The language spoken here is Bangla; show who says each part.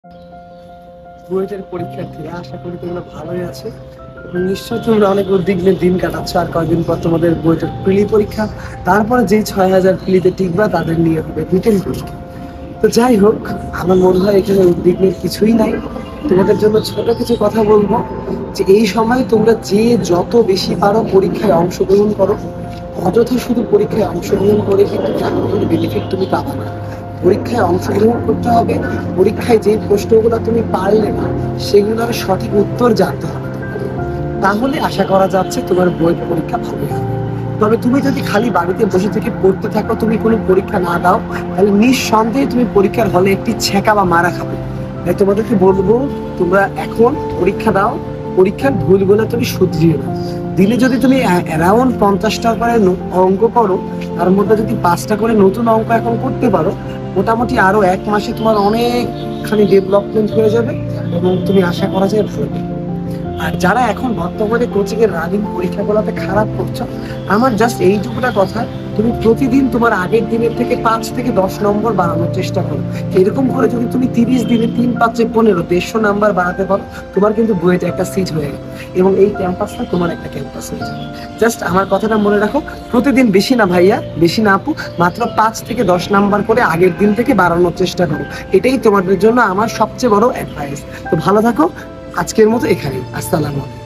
Speaker 1: বুয়েটের পরীক্ষার্থীরা, আশা করি তোমরা ভালোই আছো এবং নিশ্চয়ই তোমরা অনেক উদ্বিগ্নের দিন কাটাচ্ছ। আর কয়েকদিন পর তোমাদের বুয়েটের প্রিলি পরীক্ষা, তারপরে যেই ৬,০০০ প্রিলিতে টিকবা তাদের নিয়ে হবে রিটেন পরীক্ষা। তো যাই হোক, আমার মনে হয় এখানে উদ্বিগ্নের কিছুই নাই। তোমাদের জন্য ছোট কিছু কথা বলবো যে এই সময় তোমরা যে যত বেশি পারো পরীক্ষায় অংশগ্রহণ করো। অযথা শুধু পরীক্ষায় অংশগ্রহণ করে কিন্তু তেমন কোনো বেনিফিট তুমি পাবে না। পরীক্ষায় অংশগ্রহণ করতে হবে, পরীক্ষায় যে প্রশ্নগুলো তুমি পারলে না সেগুলোর সঠিক উত্তর জানতে হবে। তাহলে আশা করা যাচ্ছে তোমার বইয়ের পরীক্ষা ভালো হবে। তবে তুমি যদি খালি বাড়িতে বসে থেকে পড়তে থাকো, তুমি কোনো পরীক্ষা না দাও, তাহলে নিঃসন্দেহে তুমি পরীক্ষার হলে একটি ছেঁকা বা মারা খাবে। তাই তোমাদেরকে বলবো, তোমরা এখন পরীক্ষা দাও, পরীক্ষার ভুলগুলো তুমি শুধরিয়ে নাও। দিনে যদি তুমি অ্যারাউন্ড 50টা করে অঙ্ক করো, তার মধ্যে যদি 5টা করে নতুন অঙ্ক এখন করতে পারো, মোটামুটি আরো 1 মাসে তোমার অনেকখানি ডেভেলপমেন্ট হয়ে যাবে এবং তুমি আশা করা যায় ভালো। আর যারা এখন বর্তমানে কোচিং এর রানিং পরীক্ষাগুলোতে খারাপ করছো, আমার জাস্ট এইটুকুটা কথা, তুমি প্রতিদিন তোমার আগের দিনের থেকে 5 থেকে 10 নম্বর বাড়ানোর চেষ্টা করো। এরকম করে যদি তুমি 30 দিনে 3, 5, 15 150 নাম্বার বাড়াতে পারো, তোমার কিন্তু বুয়েটে একটা সিট হয়ে গেল এবং এই ক্যাম্পাসটা তোমার একটা ক্যাম্পাস হয়ে যাবে। জাস্ট আমার কথাটা মনে রাখো, প্রতিদিন বেশি না ভাইয়া, বেশি না আপু, মাত্র 5 থেকে 10 নাম্বার করে আগের দিন থেকে বাড়ানোর চেষ্টা করো। এটাই তোমাদের জন্য আমার সবচেয়ে বড় অ্যাডভাইস। তো ভালো থাকো, আজকের মতো এখানেই। আসসালামু আলাইকুম।